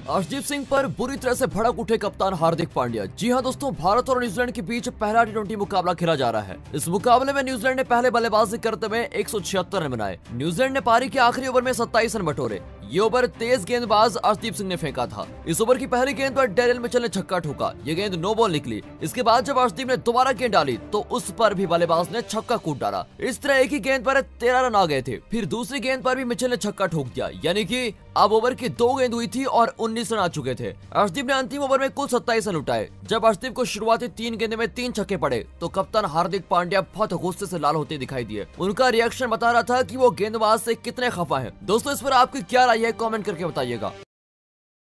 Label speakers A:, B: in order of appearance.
A: अर्शदीप सिंह पर बुरी तरह से भड़क उठे कप्तान हार्दिक पांड्या। जी हां दोस्तों, भारत और न्यूजीलैंड के बीच पहला टी20 मुकाबला खेला जा रहा है। इस मुकाबले में न्यूजीलैंड ने पहले बल्लेबाजी करते हुए 176 रन बनाए। न्यूजीलैंड ने पारी के आखिरी ओवर में 27 रन बटोरे। ये ओवर तेज गेंदबाज अर्शदीप सिंह ने फेंका था। इस ओवर की पहली गेंद पर डेरिल मिचेल ने छक्का ठोका। ये गेंद नो बॉल निकली। इसके बाद जब अर्शदीप ने दोबारा गेंद डाली तो उस पर भी बल्लेबाज ने छक्का कूद डाला। इस तरह एक ही गेंद पर 13 रन आ गए थे। फिर दूसरी गेंद पर भी मिचेल ने छक्का ठोक दिया, यानी कि अब ओवर की 2 गेंद हुई थी और 19 रन आ चुके थे। अर्शदीप ने अंतिम ओवर में कुल 27 रन उठाए। जब अर्शदीप को शुरुआती 3 गेंदों में 3 छक्के पड़े तो कप्तान हार्दिक पांड्या बहुत गुस्से से लाल होते दिखाई दिए। उनका रिएक्शन बता रहा था कि वो गेंदबाज से कितने खफा हैं। दोस्तों, इस पर आपकी क्या राय है, कमेंट करके बताइएगा।